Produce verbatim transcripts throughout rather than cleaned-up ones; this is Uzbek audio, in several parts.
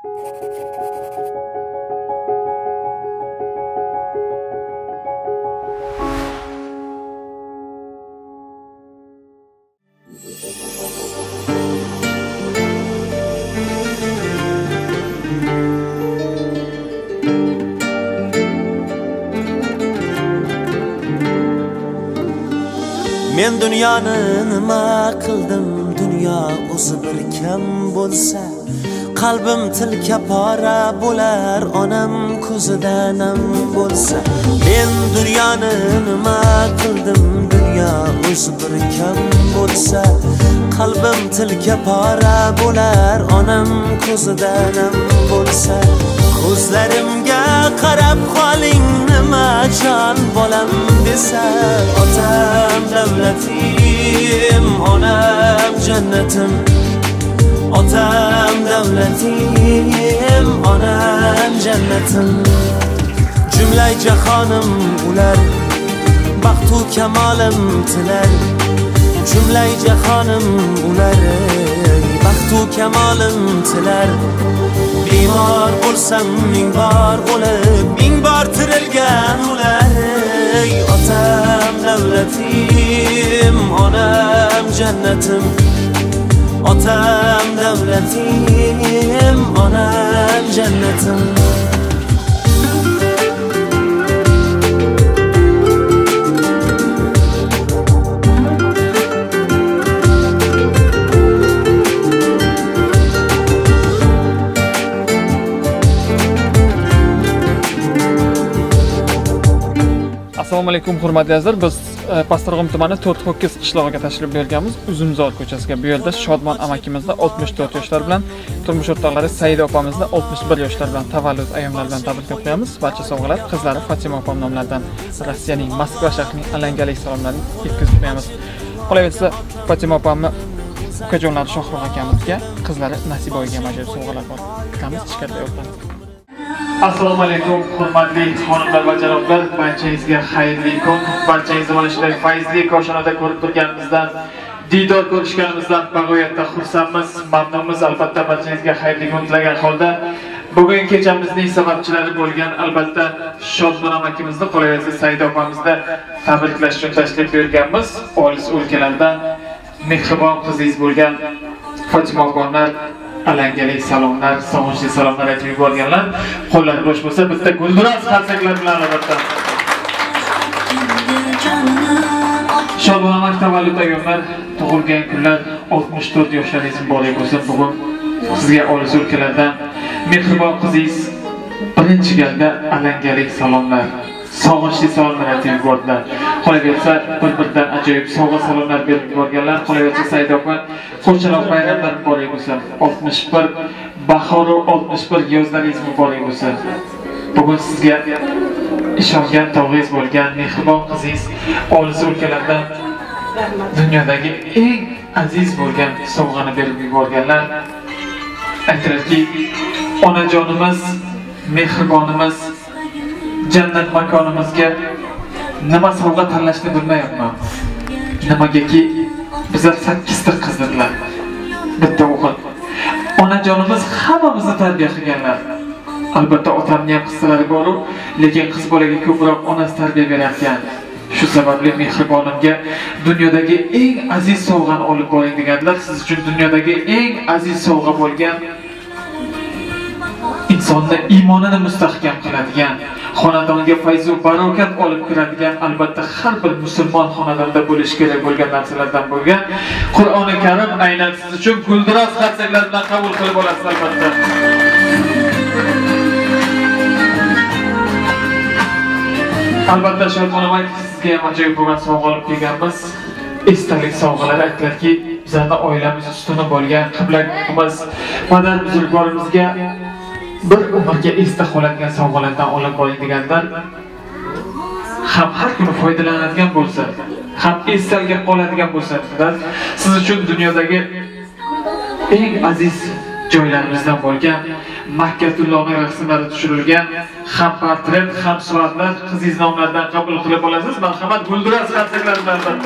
Men dunyoni nima qildim, dunyo o'zi bir kam bo'lsa, qalbim tilka pora bo'lar, onam ko'zida nam bo'lsa. Men dunyoni nima qildim, dunyo o'zi bir kam bo'lsa, qalbim tilka pora bo'lar, onam ko'zida nam bo'lsa. Ko'zlarimga qarab qoling, nima jon bolam desa, otam davlatim, onam jannatim. Otam davlatim, onam jannatim. Jumlay jahonim ular, baxtu kamolim tilar. Jumlay jahonim ular, baxtu kamolim tilar. Bemor bo'lsam ming bor o'lib, ming bor tirilgan ular. Otam davlatim, onam jannatim. Otam davlatim, onam jannatim. Assalomu alaykum hurmatli azizlar. Biz Pastdarg'om tumani to'rt ho'kiz qishlog'iga tashrif buyurganmiz. Uzumzor ko'chasiga. Bu yerda Shodmon amakimizda oltmish to'rt yoshlar bilan, turmush o'rtoqlari Saida opamizda oltmish bir yoshlar bilan tavallud ayyomlar bilan tabriklab qo'yamiz. Barcha sovg'alar qizlari Fatima opam nomlaridan Rossiyaning Moskva shahrining alangali salomlarini yetkazib qo'yamiz. Qolaversa Fatima opamni ukajonlari Shohruh akamizga, qizlari Nasiboga majbur sovg'alar bor. Kutamiz, ichkarida o'tamiz. Assalomu alaykum hurmatli xonimlar va janoblar, barchangizga xayrli kun, barchangizni mana shunday fayzli koshonada ko'rib turganimizdan, diydor ko'rishganimizdan bag'oyatda xursandmiz, mamnunmiz. Albatta barchangizga xayrli kun tilagan holda bugun kechamizning sababchilari bo'lgan albatta Shodmon amakimizni, qolaversa Saida opamizni tabriklash uchun tashrif buyurganmiz. Olis o'lkalardan mehribon qizingiz bo'lgan Fatima opamlar alangali salomlar, sog'inchli salomlar aytib yuborganlar. Qo'llar bo'sh bo'lsa, bitta gulduros qarsaklar bilan albatta. Shodmon amak tavallud ayyomlar, tug'ilgan kunlar oltmish to'rt yoshlaringiz muborak bo'lsin. Bugun sizga olis o'lkalardan mehribon qizingiz birinchi galda alangali salomlar, sog'inchli salomlar aytib yubordilar. Qolaversa bir-biridan ajoyib sovg'a salomlar berib yuborganlar. Qolaversa Saida opa qo'shaloq bayramlar muborak bo'lsin. oltmish bir bahoru oltmish bir yozlaringiz muborak bo'lsin. Bugun sizga ishongan tog'ingiz bo'lgan mehribon qizingiz olis o'lkalardan dunyodagi eng aziz bo'lgan sovg'ani berib yuborganlar. Aytdilarki, onajonimiz, mehribonimiz, jannat makonimizga nima sovg'a tanlashni bilmayapman. Nimagaki bizlar sakkizta qizdilar. Bitta o'g'il. Onajonimiz hammamizni tarbiya qilganlar. Albatta otamning ham qizlari bor, lekin qiz bolaga ko'proq onasi tarbiya berayotgan. Shu sababli mehribonimga dunyodagi eng aziz sovg'ani olib boring deganlar. Siz uchun dunyodagi eng aziz sovg'a bo'lgan, insonni iymonini mustahkam qiladigan, xonadonga fayz va barokat olib kiradigan, albatta har bir musulmon xonadonda bo'lishi kerak bo'lgan narsalardan bo'lgan Qur'oni Karim aynan siz uchun gulduros qarsaklar bilan qabul qilib olasiz albatta. Albatta Shodmon amak sizga ham ajoyib bo'lgan sovg'a olib kelganmiz. Esdalik sovg'alar aytdilarki, bizning oilamiz ustuni bo'lgan qiblamiz, madar buzrukvorimizga bir umrga esda qoladigan sovg'alardan olib boring deganlar. Ham har kuni foydalanadigan bo'lsa, ham esdalga qoladigan bo'lsa, siz uchun dunyodagi eng aziz joylarimizdan bo'lgan Makkatullohning rasmlari tushirilgan ham portret, ham suratlar qizingiz nomlaridan qabul qilib olasiz. Marhamat, gulduros qarsaklar bilan albatta.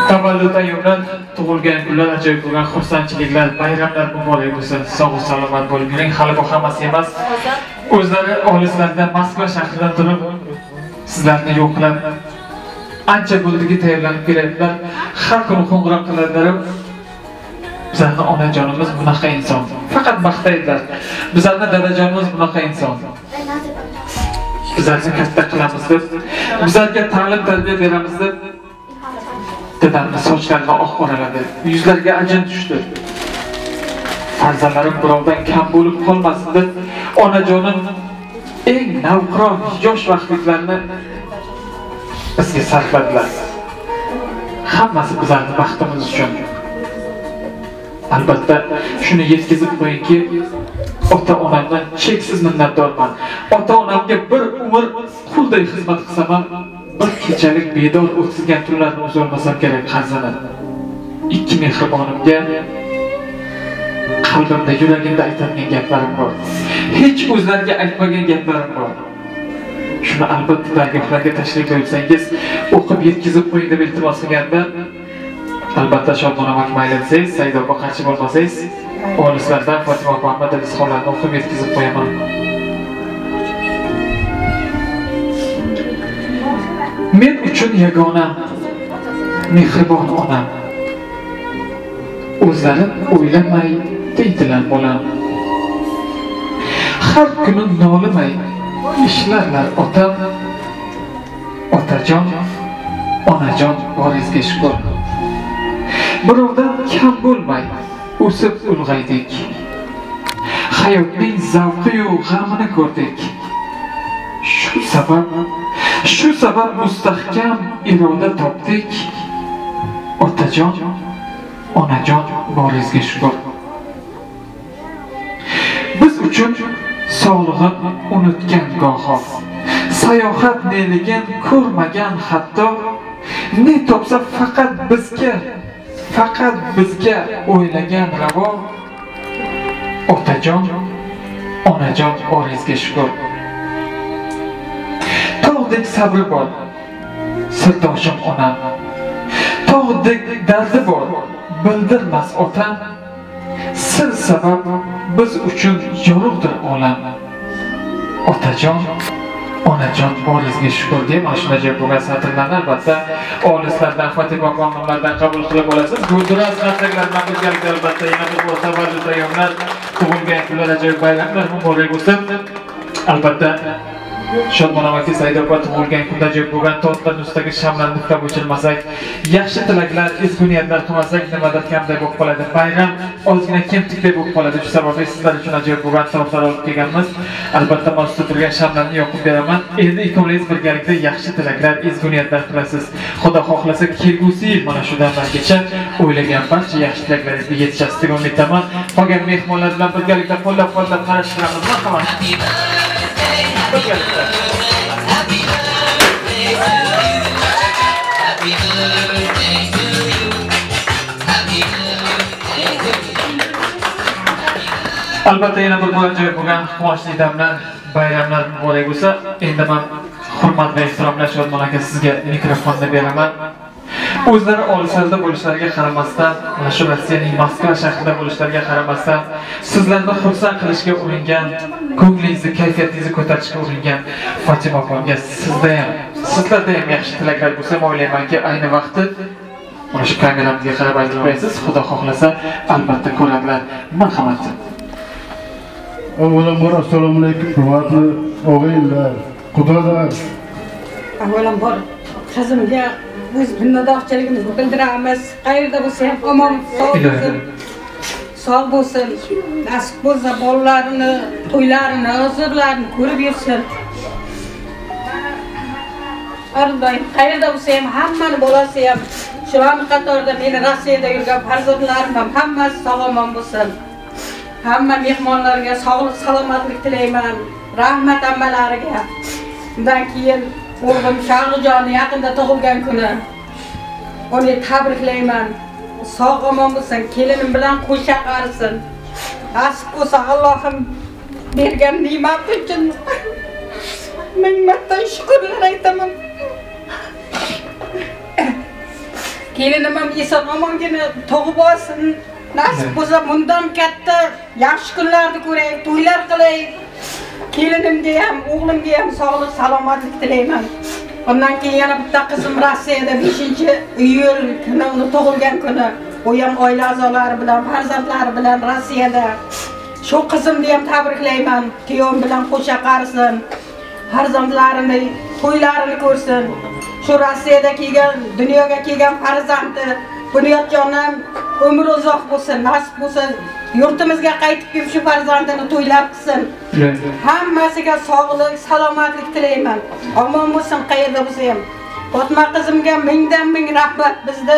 Tavallud ayyomlar, tug'ilgan kunlar, ajoyib bo'lgan xursandchiliklar, bayramlar muborak bo'lsin. Sog' salomat bo'lib yuring. Hali bu hammasi emas. O'zlari olislardan Moskva shahridan turib sizlarni yo'qlab ancha bo'ldigi tayyorlanib kelayaptilar. Har kuni qo'ng'iroq qiladilar. Bizlarning onajonimiz bunaqa inson. Faqat maqtaydilar. Bizlarning dadajonimiz bunaqa inson. Bizlarni katta qilamiz deb, bizlarga ta'lim tarbiya beramiz deb dadamni sochlarini oq qoraladi. Yuzlariga ajin tushdi. Farzandlarim birovdan kam bo'lib qolmasin deb onajonim eng navqiron yosh vaqtliklarini bizga sarfladilar. Hammasi bizlarning baxtimiz uchun. Albatta shuni yetkazib qo'yingki, ota-onamdan cheksiz minnatdorman. Ota-onamga bir umr qulday xizmat qilsam ham, bir kechalik bedor o'tkazgan tunlarni o'zolmasam kerak qarzini. Ikki mehribonimga qalbimda, yuragimda aytadigan gaplarim bor. Hech o'zlariga aytmagan gaplarim bor. Shuni albatta dargohlarga tashrif buyursangiz, o'qib yetkazib qo'ying deb iltimos qilganda, albatta Shodmon aka mayli desangiz, Saida opa qarshi bo'lmasangiz, olislardan Fatima opa Ahmad Rizqonlarni o'qib yetkazib qo'yaman. Men uchun yagona mehribon onam. O'zlari o'ylamay deydilar bolam. Har kuni nolimay ishlarlar otam. Otajon, onajon boringizga shukr. Birovdan kam bo'lmay o'sib ulg'aydik. Hayotning zavqi-yu g'amini ko'rdik. Shu sabab Shu sabab mustahkam iroda topdik. Otajon, onajon boringizga shukr. Biz uchun sog'lig'in unutgan goho, sayohat neligin ko'rmagan hatto, ne topsa faqat bizga, faqat bizga o'ylagan ravo. Otajon, onajon boringizga shukr. Tog'dek sabri bor, sirdoshim onam. Tog'dek dardi bor, bildirmas otam. Sir sabab biz uchun yorug'dir olam. Otajon, onajon boringizga shukr deb mana shunday javob bo'lgan satrlarni albatta olislardan, Fatima onalardan qabul qilib olasiz. Gulduraz nasrlardan birgalikda albatta yana bir bor tavallud ayyomlar, tug'ilgan kunlar, ajoyib bayramlar muborak bo'lsin. Albatta Shodmon aka Saida opa tug'ilgan kunda javob bo'lgan tortlar ustidagi shamlarni nuflab o'chirmasak, yaxshi tilaklar, ezgu niyatlar qilmasak, nimadir kamday bo'lib qoladi. Bayram ozgina kemtikday bo'lib qoladi. Shu sababli sizlar uchun ajoyib bo'lgan tortlar olib kelganmiz. Albatta men ustida turgan shamlarni yoqib beraman. Endi ikkovlangiz birgalikda yaxshi tilaklar, ezgu niyatlar qilasiz. Xudo xohlasa kelgusi yil mana shu damlargacha o'ylagan barcha yaxshi tilaklaringizga yetishasiz degan umiddaman. Qolgan mehmonlar bilan birgalikda qo'llab-quvvatlab qarashtiramiz. Marhamat. Happy birthday to you. Happy birthday to you. Happy birthday to you. Albatta yana bir ajoyib bo'lgan quvonchli damlar, bayramlar muborak bo'lsa, endi men hurmat va ehtiromlar Shodmon aka sizga mikrofonni beraman. O'zlari olislarda bo'lishlariga qaramasdan, mana shu Rossiyaning Moskva shahrida bo'lishlariga qaramasdan, sizlarni xursand qilishga uringan, ko'nglingizni, kayfiyatingizni ko'tarishga uringan Fatima opamga sizda ham, sizlarda ham yaxshi tilaklar bo'lsa, o'ylaymanki, ayni vaqtda mana shu kameramizga qarab aytib qo'yasiz. Xudo xohlasa, albatta ko'radilar. Marhamat. Avvalambor assalomu alaykum, hurmatli og'aylar, xudolar. Avvalambor qizimga biz minnatdorchiligimizni bildiramiz. Qayerda bo'lsa ham omon, sog' bo'lsin. Sog' bo'lsin. Nasib bo'lsa bolalarini, to'ylarini, huzurlarini ko'rib yursin. Har doim qayerda bo'lsa ham hammani bolasi ham shu qatorda meni Rossiyada yurgan farzandlarim ham hammasi sog'-omon bo'lsin. Hamma mehmonlarga sog'lik, salomatlik tilayman. Rahmat ammalariga. Undan keyin o'g'lim Shahrijon yaqinda tug'ilgan kuni. Uni tabriklayman. Sog'-omon bo'lsin, kelinim bilan qo'sha qarsin. Nasib bo'lsa Allohim bergan ne'mat uchun ming marta shukrlar aytaman. Kelinim ham eson omongina tug'ib olsin. Nasib bo'lsa bundan katta yaxshi kunlarni ko'raylik, to'ylar qilaylik. Kelinimga ham, o'g'limga ham sog'lik, salomatlik tilayman. Ondan keyin yana bitta qizim Rossiyada beshinchi iyul kuni uni tug'ilgan kuni. U ham oila a'zolari bilan, farzandlari bilan Rossiyada. Shu qizimni ham tabriklayman. Kuyovim bilan qo'sha qarsin. Farzandlarini, to'ylarini ko'rsin. Shu Rossiyada kelgan, dunyoga kelgan farzandi Bunyodjonim umri uzoq bo'lsin, nasib bo'lsa yurtimizga qaytib kelib shu farzandini to'ylab qilsin. Hammasiga sog'lik, salomatlik tilayman. Omon bo'lsin, qayerda bo'lsa ham. Fatma qizimga mingdan ming rahmat. Bizni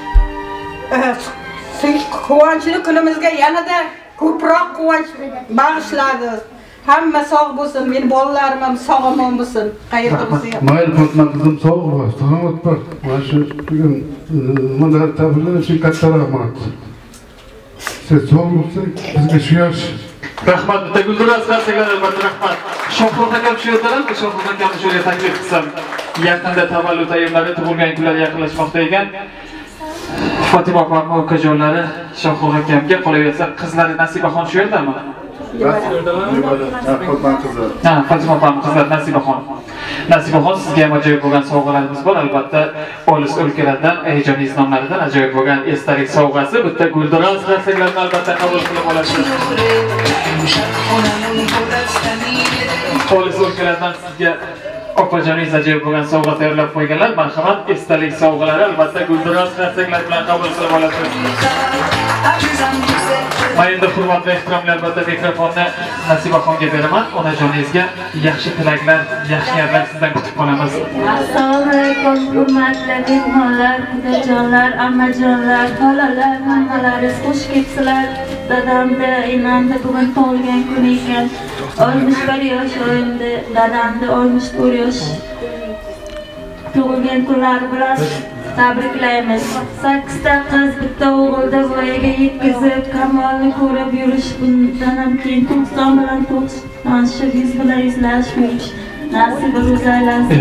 quvonchli kunimizga yanada ko'proq quvonch bag'ishladi. Hamma sog' bo'lsin, meni bolalarim ham sog' omon bo'lsin, qayerda bo'lsa ham. Mayli, Fatma qizim sog' bo'l, salomat bo'l. Mana shu bugun nimalar tabriklar uchun katta rahmat. Siz sog' bo'lsang, bizga shu yosh. Rahmat, bitta Gulduraz qarsalar albatta rahmat. Shohruh akam shu yerdalar, Shohruh akamni shu yerga taklif qilsam. Yaqinda tavallud ayyomlari, tug'ilgan kunlari yaqinlashmoqda ekan. Fatima opam okajonlari Shohruh akamga qolaversa, qizlari Nasibaxon shu yerdami? Ha, Fatima opam qizlar Nasibaxon. Nasibaxon sizga ham ajoyib bo'lgan sovg'alarimiz bor, albatta. Olis o'lkalardan, ajoyib nomlaridan ajoyib bo'lgan esdalik sovg'asi, bitta Gulduraz qarsaklarni albatta qabul qilib olasiz. Olis o'lkalardan sizga opajoningiz ajoyib bo'lgan sovg'a tayyorlab qo'yganlar. Marhamat, esdalik sovg'alari albatta Gulduraz qarsaklar bilan qabul qilib olasiz. Mayinda hurmatli ehtiromli albatta mikrofonni Nasibaxonga beraman. Onajoningizga yaxshi tilaklar, yaxshi niyatlar sizdan kutib qolamiz. Assalomu alaykum, hurmatli mehmonlar, onajonlar, ammajonlar, xolalar, hammalaringiz xush kelibsizlar. Dadamda, enamda bugun tug'ilgan kun ekan. oltmish bir yosh o'yindi, dadamda oltmish to'rt yosh. Tug'ilgan kunlari bilan tabriklaymiz. sakkizta qiz, bitta o'g'ilda voyaga yetkazib, kamolni ko'rib yurish, bundan ham keyin to'qson bilan tanishib, yuz bilan yuzlashmish nasib ro'zaylasin.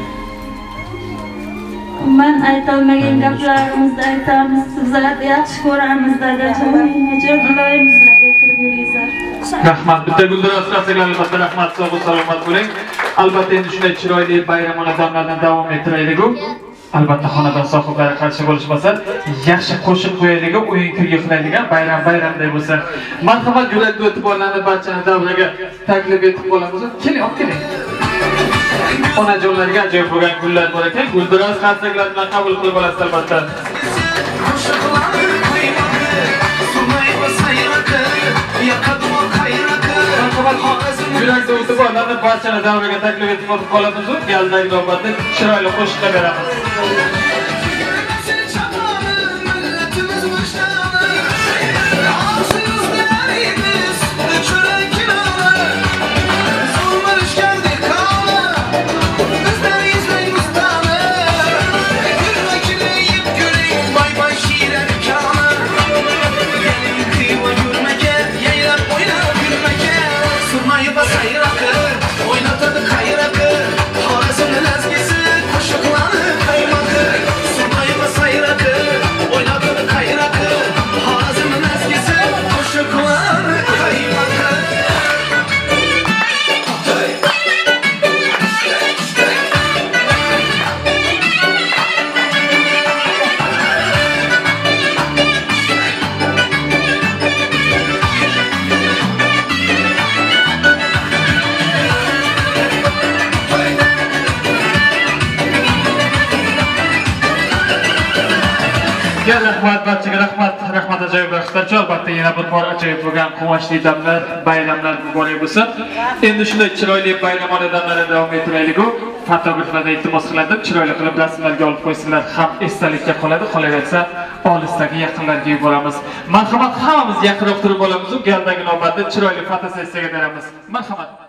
Men aytolmagan gaplarimizni aytamiz. Sizlarni yaxshi ko'ramiz, dadajon. Jon iloyimizlarga kirib yuringlar. Rahmat, bitta Gulduraz qarsaklar albatta rahmat, sog' salomat bo'ling. Albatta endi shunday chiroyli bayram onajonlardan davom ettiraylik. Albatta xonadon sohiblari qarshi bo'lishmasa, yaxshi qo'shiq qo'yaylik, o'yin kuyi qilaylik, bayram bayramday bo'lsa. Marhamat, yurakli e'tiborlarni barchani davraga taklif etib qolamiz. Keling, olib keling. Onajonlarga ajoyib bo'lgan gullar bor ekan, Gulduraz qarsaklar bilan qabul qilib olasiz albatta. Yurakli e'tiborlarni barchani davraga taklif etib qolamiz. Galdagi navbatda chiroyli qo'shiqlar beramiz. Rahmat, barchaga rahmat, rahmat ajoyib rahmatlar. Albatta yana bir bor ajoyib bo'lgan quvonchli damlar, bayramlar muborak bo'lsin. Endi shunday chiroyli bayram onadanlarga davom ettiraylik. Fotograflarga iltimos qiladim, chiroyli qilib rasmlarga olib qo'ysinlar, ham esdalikka qoladi. Qolaversa, olisdagi yaqinlarga yuboramiz. Marhamat, hammamiz yaqinroq turib olamiz. Galdagi navbatda chiroyli fotosessiyaga beramiz. Marhamat.